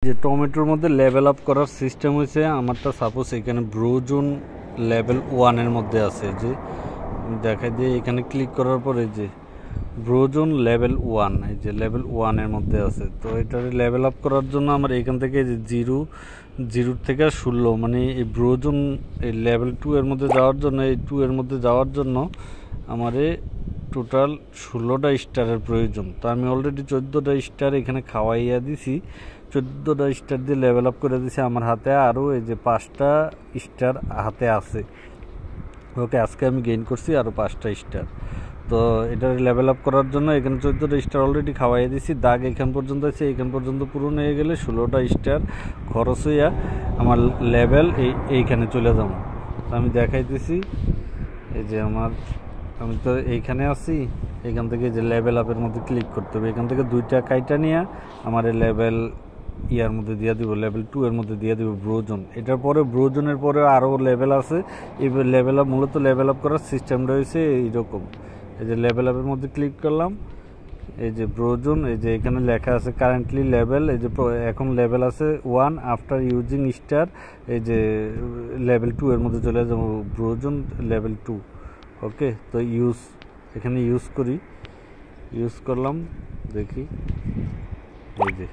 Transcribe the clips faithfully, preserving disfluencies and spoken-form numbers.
যে টমেটোর মধ্যে লেভেল আপ করার সিস্টেম হয়েছে আমারটা। সাপোজ এখানে ব্রোজোন লেভেল ওয়ানের মধ্যে আছে, যে দেখা দিয়ে এখানে ক্লিক করার পরে যে ব্রোজোন লেভেল ওয়ান, এই যে লেভেল ওয়ানের মধ্যে আছে। তো এটার লেভেল আপ করার জন্য আমার এখান থেকে যে জিরো জিরোর থেকে ষোলো, মানে এই ব্রোজোন এই লেভেল টু এর মধ্যে যাওয়ার জন্য, এই টু এর মধ্যে যাওয়ার জন্য আমারে টোটাল ষোলোটা স্টারের প্রয়োজন। তো আমি অলরেডি চোদ্দোটা স্টার এখানে খাওয়াইয়া দিছি, চোদ্দোটা স্টার দিয়ে লেভেল আপ করে দিছি। আমার হাতে আরও এই যে পাঁচটা স্টার হাতে আছে। ওকে, আজকে আমি গেইন করছি আরও পাঁচটা স্টার। তো এটা লেভেল আপ করার জন্য এখানে চোদ্দোটা স্টার অলরেডি খাওয়াইয়া দিছি। দাগ এখান পর্যন্ত আছে, এখান পর্যন্ত পূরণ হয়ে গেলে ষোলোটা স্টার খরচ হইয়া আমার লেভেল এই এইখানে চলে যাব। আমি দেখাইতেছি, এই যে আমার আমি তো এইখানে আছি, এখান থেকে যে লেভেল আপের মধ্যে ক্লিক করতে হবে। এখান থেকে দুইটা কাইটা নিয়ে আমার এই লেভেল ইয়ার মধ্যে দিয়ে দিব, লেভেল টু এর মধ্যে দিয়ে দিব ব্রোজন। এটার পরে ব্রোজনের পরে আরও লেভেল আছে। এই লেভেল আপ মূলত লেভেল আপ করার সিস্টেম রয়েছে এইরকম। এই যে লেভেল আপের মধ্যে ক্লিক করলাম, এই যে ব্রোজন, এই যে এখানে লেখা আছে কারেন্টলি লেভেল, এই যে এখন লেভেল আছে ওয়ান আফটার ইউজিং স্টার। এই যে লেভেল টু এর মধ্যে চলে যাবো, ব্রোজন লেভেল টু। ওকে, তো ইউজ এখানে ইউজ করি, ইউজ করলাম, দেখি এই যে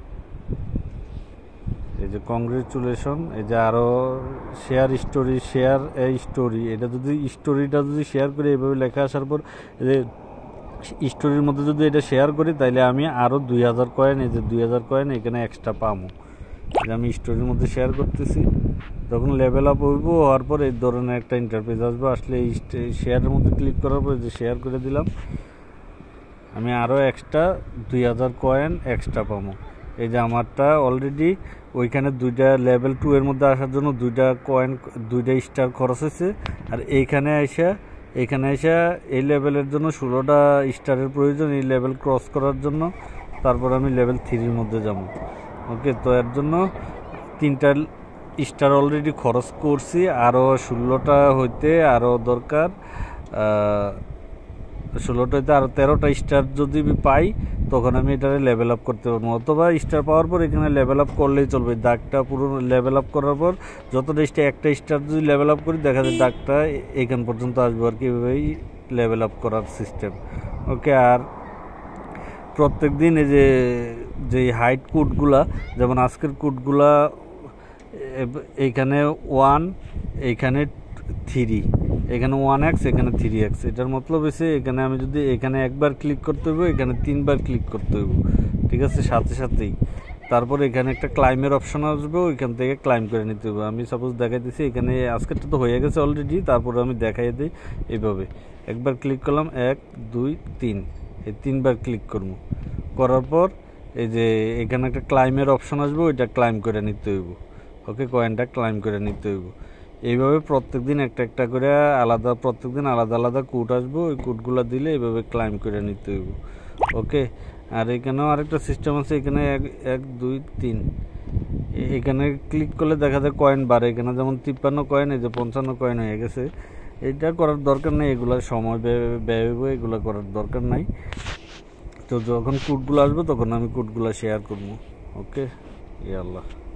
এই যে কংগ্রেচুলেশন। এই যে আরও শেয়ার স্টোরি, শেয়ার এই স্টোরি, এটা যদি স্টোরিটা যদি শেয়ার করি এইভাবে লেখা আসার পর এই যে স্টোরির মধ্যে যদি এটা শেয়ার করি, তাইলে আমি আরও দুই হাজার কয়েন, এই যে দুই হাজার কয়েন এখানে এক্সট্রা পাবো। যে আমি স্টোরির মধ্যে শেয়ার করতেছি, যখন লেভেল আপ হইব হওয়ার পর এই ধরনের একটা ইন্টারফেস আসবে। আসলে এই শেয়ারের মধ্যে ক্লিক করার পর যে শেয়ার করে দিলাম, আমি আরও এক্সট্রা দুই হাজার কয়েন এক্সট্রা পাবো। এই যে আমারটা অলরেডি ওইখানে দুইটা লেভেল টু এর মধ্যে আসার জন্য দুইটা কয়েন, দুইটা স্টার খরচ হয়েছে। আর এইখানে এসে এইখানে এসে এই লেভেলের জন্য ষোলোটা স্টারের প্রয়োজন, এই লেভেল ক্রস করার জন্য। তারপর আমি লেভেল থ্রির মধ্যে যাব। ওকে, তো এর জন্য তিনটা স্টার অলরেডি খরচ করছি, আরও ষোলোটা হইতে আরও দরকার, ষোলোটা হইতে আরও তেরোটা স্টার যদি পাই তখন আমি এটারে লেভেল আপ করতে পারবো। অথবা স্টার পাওয়ার পর এখানে লেভেল আপ করলেই চলবে। দাগটা পুরো লেভেল আপ করার পর যতটা স্টার, একটা স্টার যদি লেভেল আপ করি দেখা যায় দাগটা এখান পর্যন্ত আসবে আর কি। এভাবেই লেভেল আপ করার সিস্টেম। ওকে, আর প্রত্যেক দিন এই যে যে হাইট কোডগুলা, যেমন আজকের কোডগুলা এইখানে ওয়ান, এইখানে থ্রি, এখানে ওয়ান এক্স, এখানে থ্রি এক্স। এটার মতলব হচ্ছে এখানে আমি যদি এখানে একবার ক্লিক করতে হইব, এখানে তিনবার ক্লিক করতে হইব, ঠিক আছে, সাথে সাথেই। তারপর এখানে একটা ক্লাইমের অপশন আসবে, ওইখান থেকে ক্লাইম করে নিতে হবে। আমি সাপোজ দেখাই দিচ্ছি, এখানে আজকেরটা তো হয়ে গেছে অলরেডি, তারপরে আমি দেখাই দিই এইভাবে। একবার ক্লিক করলাম, এক দুই তিন, এই তিনবার ক্লিক করবো। করার পর এই যে এখানে একটা ক্লাইমের অপশন আসবে, ওইটা ক্লাইম করে নিতে হইব। ওকে, কয়েনটা ক্লাইম করে নিতে হইব। এইভাবে প্রত্যেক দিন একটা একটা করে আলাদা, প্রত্যেক দিন আলাদা আলাদা কোড আসবে, ওই কোডগুলো দিলে এইভাবে ক্লাইম করে নিতে হইব। ওকে, আর এখানেও আরেকটা সিস্টেম আছে, এখানে এক এক দুই তিন, এখানে ক্লিক করলে দেখা যায় কয়েন বাড়ে। এখানে যেমন তিপ্পান্ন কয়েন, এই যে পঞ্চান্ন কয়েন হয়ে গেছে। এটা করার দরকার নেই, এগুলো সময় ব্যয় হইব, এগুলো করার দরকার নাই। তো যখন কোডগুলো আসবে তখন আমি কোডগুলো শেয়ার করবো। ওকে, ইয়া আল্লাহ।